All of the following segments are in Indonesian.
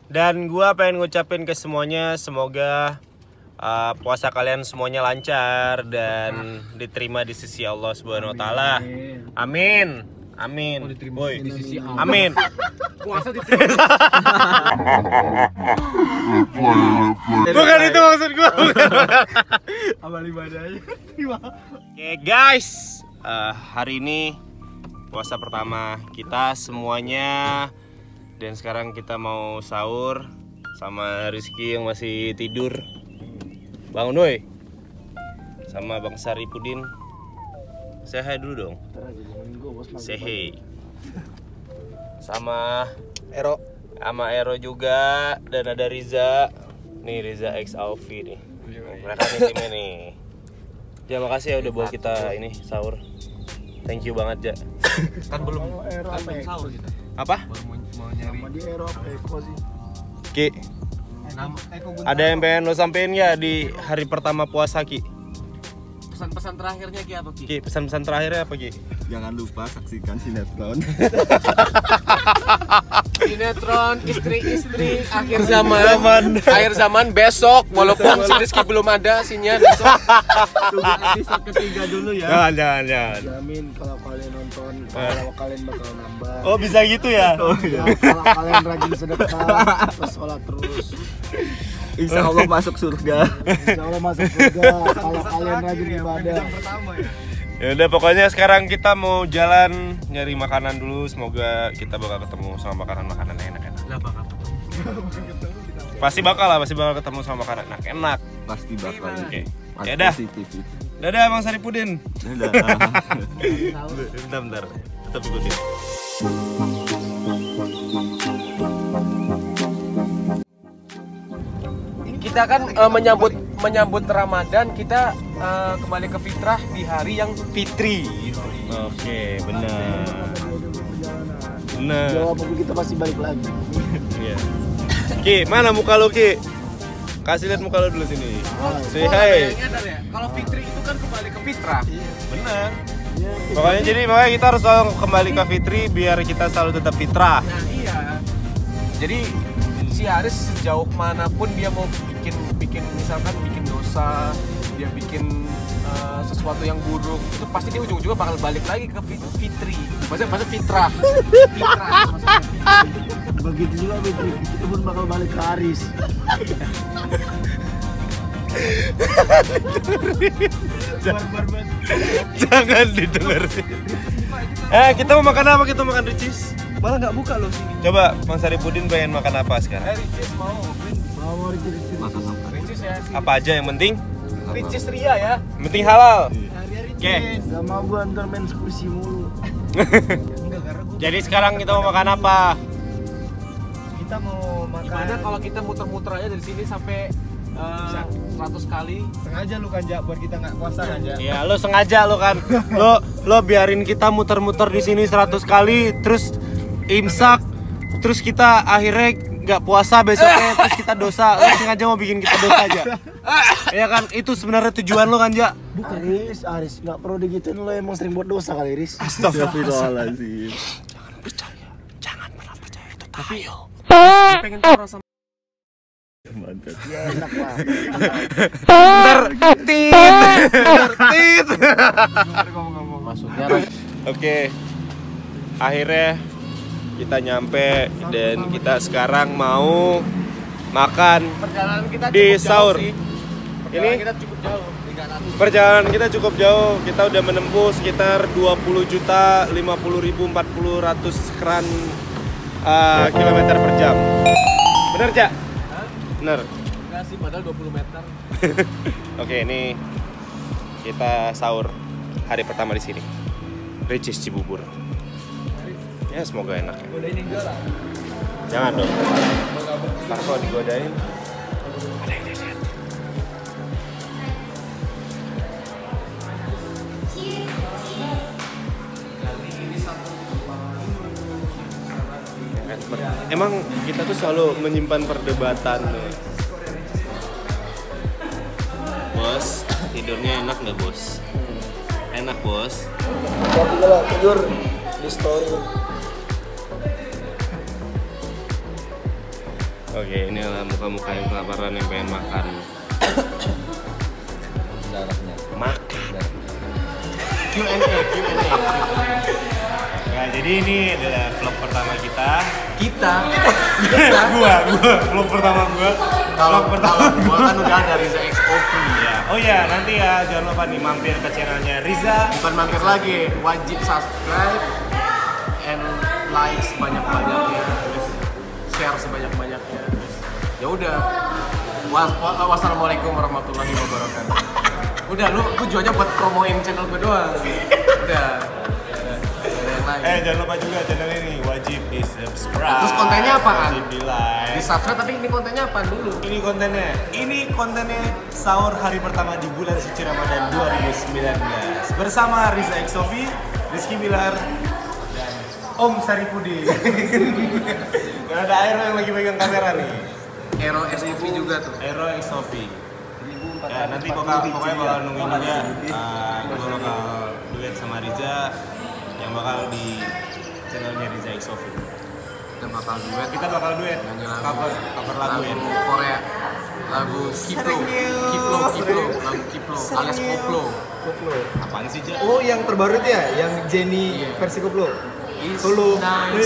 Dan gua pengen ngucapin ke semuanya, semoga puasa kalian semuanya lancar dan diterima di sisi Allah Subhanahu wa taala. Amin. Amin. Woi, di sisi Allah. amin. Puasa diterima. Bukan itu maksud gua. Amal ibadahnya. Oke, guys. Hari ini puasa pertama kita semuanya. Dan sekarang kita mau sahur sama Rizky yang masih tidur. Bangun woi. Sama Bang Saripudin. Say hi dulu dong. Say hey. Sama Ero. Sama Ero juga. Dan ada Riza. Nih Riza X Alfi nih. Mereka nih timnya nih. Ya makasih ya udah buat kita ini sahur. Thank you banget, Ja. Kan belum Ero apa sahur kita. Apa? Mau nyari. Sama di Ero apa Eko sih? Ki, ada yang pengen lo sampein ya di hari pertama puasa, Ki? Pesan-pesan terakhirnya Ki apa Ki? Ki, pesan-pesan terakhirnya apa, Ki? Jangan lupa saksikan sinetron. Sinetron istri-istri akhir zaman. Akhir zaman besok, walaupun si Rizky belum ada sinya besok. Tunggu episode ketiga dulu ya. Jangan. Jamin kalau kalian nonton, kalau kalian bakal nambah. Oh, bisa gitu ya? Oh iya. Kalau kalian rajin sedekah, terus sholat terus. Insya Allah masuk surga. Insya Allah masuk surga. Kalau kalian rajin ibadah. Ya udah pokoknya sekarang kita mau jalan nyari makanan dulu. Semoga kita bakal ketemu sama makanan-makanan yang enak-enak. Lah bakal Pasti bakal ketemu sama makanan enak. Pasti bakal. Oke. Pasti Ya dah. positif itu. Dadah Bang Saripudin. Dadah. Bentar. Tetap ikutin. Kita kan menyambut Ramadan, kita kembali ke fitrah di hari yang fitri. Oke, benar. Benar. Jawab aku kita pasti balik lagi. Iya. Ki, mana muka lo, Ki? Kasih lihat muka lo dulu sini. Say Gua hi. nggak nyadar ya, kalau fitri itu kan kembali ke fitrah. Benar. Makanya kita harus selalu kembali ke fitri biar kita selalu tetap fitrah. Nah iya. Jadi si Haris sejauh manapun dia mau bikin misalkan bikin dosa, dia bikin sesuatu yang buruk, itu pasti dia ujung-ujungnya bakal balik lagi ke fitri. Maksudnya fitrah. Fitrah maksudnya. Begitu juga Fitri, kita pun bakal balik ke Haris. Jangan didengerin. Kita mau makan apa? Kita makan Ricis. Malah nggak buka loh sini. Coba Bang Saripudin pengen makan apa sekarang? Ricis mau. Mau Ricis. Makan apa? Ricis ya. Apa aja yang penting? Ricis Ria ya. Yang penting halal. Oke. Gak mau gua antar main squishy mulu. Jadi sekarang kita mau makan apa? Kita mau makan. Gimana kalau kita muter-muter aja dari sini sampai 100 kali? Sengaja lu kan Jak buat kita nggak puasa kan Jak? Ya, lo sengaja lo kan. Lo biarin kita muter-muter di sini 100 kali terus imsak, terus kita akhirnya nggak puasa besoknya, terus kita dosa. Lo sengaja mau bikin kita dosa aja. Ya kan, itu sebenarnya tujuan lo kan, Jak? Bukan Aris, nggak perlu digituin, lo emang sering buat dosa kali Riz. Astagfirullahaladzim. Jangan pernah percaya itu tayo. Pengen tahu rasa Mantap. Ya enak lah. Tertit. maksudnya. Oke. Akhirnya kita nyampe dan kita sekarang mau makan Perjalanan kita di cukup sahur. jauh sih. Ini Perjalanan kita cukup jauh. 300. perjalanan kita cukup jauh. Kita udah menempuh sekitar 20.050.400 sekian kilometer per jam. Bener, Jak? Bener. Enggak sih, padahal 20 meter. Oke, ini kita sahur hari pertama di sini. Ricis Cibubur. Ya semoga enak ya. Godain yang jualan. Jangan dong. Ntar kalau digodain ada yang lihat. Emang kita tuh selalu menyimpan perdebatan loh. Bos, tidurnya enak nggak bos? Enak bos. Tapi kalau tidur di story. Oke, ini adalah muka-muka yang kelaparan yang pengen makan. Darahnya. Makan. Q&A. Nah, jadi ini adalah vlog pertama kita. Vlog pertama gua. Kalau gua kan udah ada Riza XOV. Ya. Oh ya, nanti ya jangan lupa nih mampir ke channelnya Riza. Bukan mampir lagi, wajib subscribe and like sebanyak-banyaknya, terus share sebanyak-banyaknya. Ya udah. Wassalamualaikum warahmatullahi wabarakatuh. Udah, lu tujuannya buat promoin channel gue doang. Udah. Jangan lupa juga channel ini wajib di subscribe. Terus kontennya apaan? Wajib di like. Di subscribe, tapi ini kontennya apa dulu? Ini kontennya sahur hari pertama di bulan suci Ramadan 2019 bersama Riza XOV, Rizky Bilar, dan Om Saripudi. Karena ada Aero yang lagi pegang kamera nih. Aero SUV juga tuh. Aero XOV. Ya, nanti pokoknya bakal nungguin juga. Gue bakal duet sama Riza yang bakal di channelnya Riza XOV. Kita bakal duet. Nyanyi lagu. Cover lagu ya. Korea. Lagu Kiplo. Lagu Kiplo alias Koplo. Apaan sih, Ja? Oh, yang terbaru itu ya, yang Jenny Iya. versi koplo. Solo.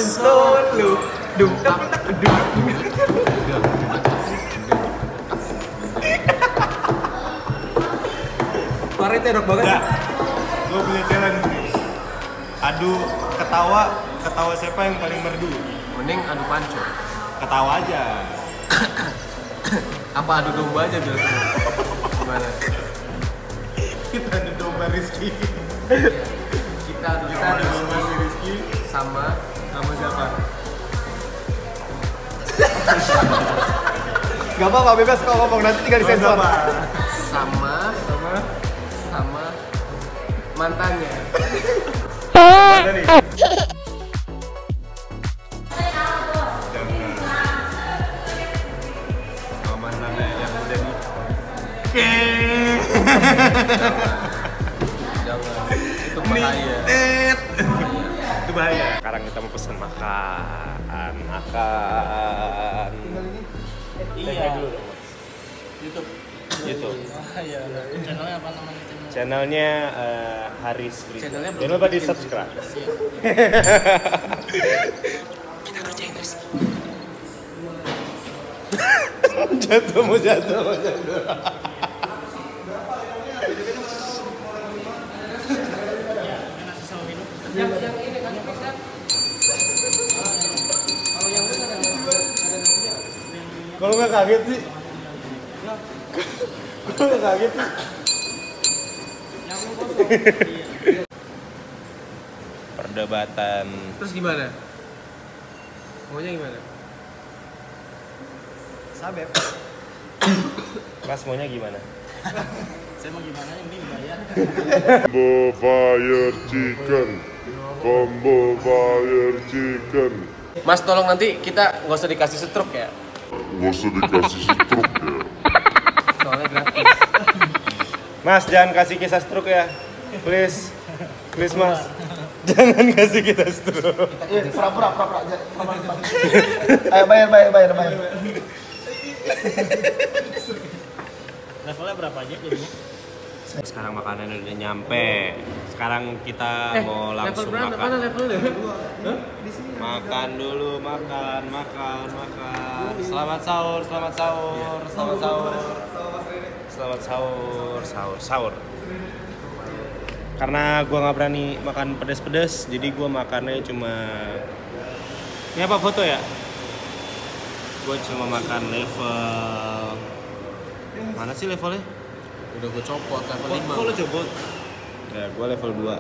Kemarin tedok banget. Enggak. Gue punya challenge nih. Adu ketawa siapa yang paling merdu? Mending adu panco. Ketawa aja. Apa adu domba aja biar seru. Gimana? Kita adu domba Rizky. Kita adu domba si Rizky sama siapa? Gak apa-apa, bebas kok ngomong, nanti tinggal disensor. sama mantannya. Mana nih? Jangan. Sama mantannya yang udah nih. Jangan. Itu bahaya. Itu bahaya. Sekarang kita mau pesan makan. Iya. Dulu. YouTube. Channelnya apa namanya? Channelnya Haris Free. Channelnya Jangan lupa di subscribe. Kita kerjain terus. Mau jatuh. Kalau nggak kaget sih. Kalau nggak kaget sih. Perdebatan. Terus gimana? Maunya gimana? Sabep. Mas maunya gimana? Saya mau gimana ini bayar. Combo fire chicken. Combo fire chicken. Mas tolong nanti kita nggak usah dikasih stroke ya. Gak usah dikasih stroke ya. Soalnya gratis. Mas jangan kasih kisah stroke ya. Please Mas. Jangan kasih kita stroke. Iya, pura-pura aja. Ayo bayar. Levelnya berapa aja jadinya? Sekarang makanan udah nyampe. Sekarang kita mau langsung level berapa? makan. Mana levelnya? Makan dulu, makan. Selamat sahur. Karena gua nggak berani makan pedas-pedas, jadi gua makannya cuma. Ini apa foto ya? Gua cuma makan level. Mana sih levelnya? Udah gue copot level 5. Kok lo copot? Ya, gua level 2.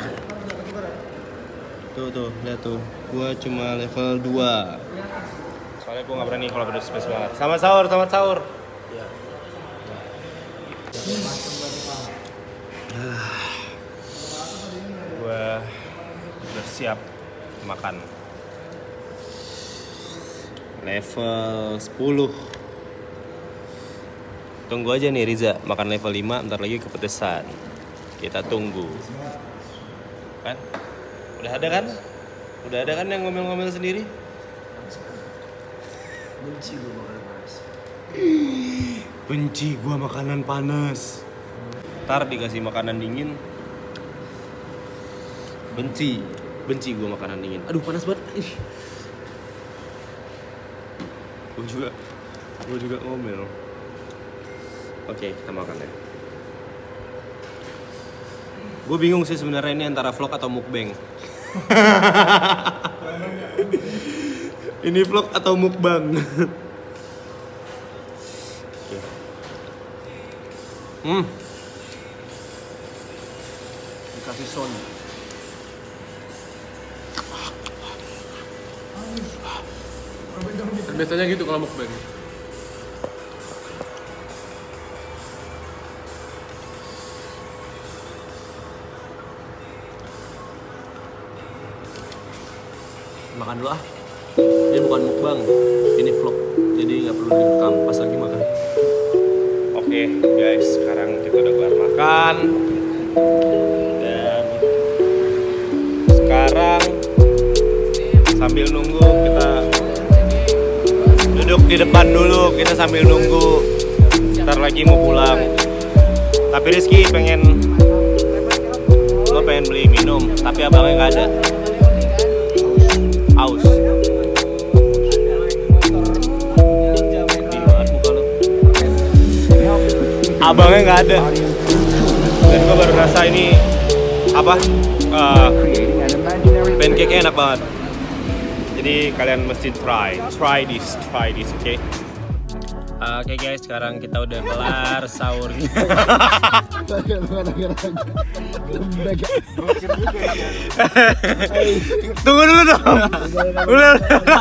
Tuh, lihat tuh. Gua cuma level 2. Soalnya gua nggak berani kalau pedas-pedas banget. Selamat sahur. Ya. Gua udah siap makan. Level 10. Tunggu aja nih Riza, makan level 5, bentar lagi kepedesan. Kita tunggu. Kan? Udah ada kan yang ngomel-ngomel sendiri? Benci gue makanan panas. Benci gua makanan panas. Ntar dikasih makanan dingin. Benci gua makanan dingin. Aduh panas banget. Ih. Gua juga ngomel. Oke, kita makan ya. Gue bingung sih sebenarnya ini antara vlog atau mukbang. Ini vlog atau mukbang? Dikasih son. Biasanya gitu kalau mukbang. Makan dulu ah. Ini bukan mukbang, ini vlog. Jadi nggak perlu direkam pas lagi makan. Oke guys, sekarang kita udah kelar makan. Dan sekarang sambil nunggu kita duduk di depan dulu, kita sambil nunggu. Ntar lagi mau pulang. Tapi Rizky pengen beli minum, tapi abangnya nggak ada. Aus. Abangnya nggak ada. Dan gue baru rasa ini apa? Pancake enak banget. Jadi kalian mesti try this, oke? Oke guys, sekarang kita udah kelar sahurnya. Tunggu dulu dong. Udah.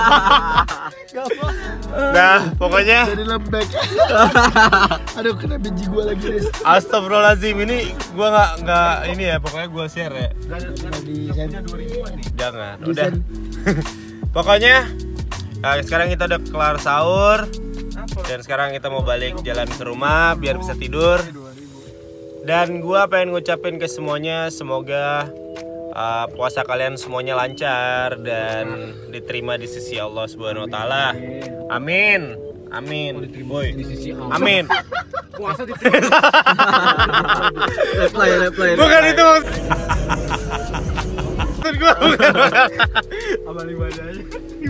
Nah, pokoknya Jadi lembek. Aduh, kena biji gue lagi nih. Astagfirullahaladzim, ini gua nggak ini ya, pokoknya gua share ya. Jangan, udah. Pokoknya sekarang kita udah kelar sahur. Dan sekarang kita mau balik jalan ke rumah biar bisa tidur. Dan gua pengen ngucapin ke semuanya, semoga puasa kalian semuanya lancar dan diterima di sisi Allah Subhanahu wa taala. Amin. Amin. Boy. Amin. Puasa diterima. Reply. Bukan itu. Maksud gua bukan. Amal ibadahnya.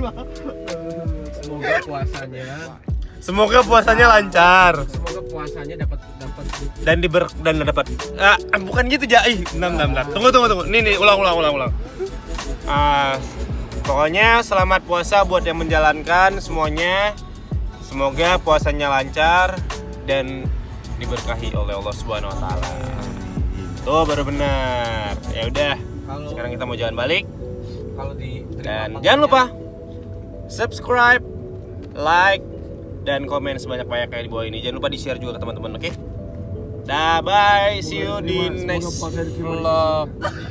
Semoga puasanya lancar. Semoga puasanya dapat Dan dapat bukan gitu Jai. Bentar. Tunggu. Nih ulang. Pokoknya selamat puasa buat yang menjalankan semuanya. Semoga puasanya lancar dan diberkahi oleh Allah Subhanahu wa taala. Tuh baru benar. Ya udah. Sekarang kita mau jalan balik. Dan jangan lupa subscribe, like, dan komen sebanyak-banyak kayak di bawah ini. Jangan lupa di-share juga ke teman-teman, oke? Dah, bye. See you di next vlog.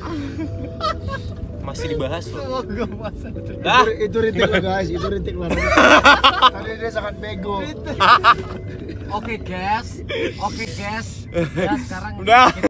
Masih dibahas loh. Dah. Itu rintik lah guys, itu rintik lah. Tadi dia sangat bego. Oke guys. Ya sekarang Udah.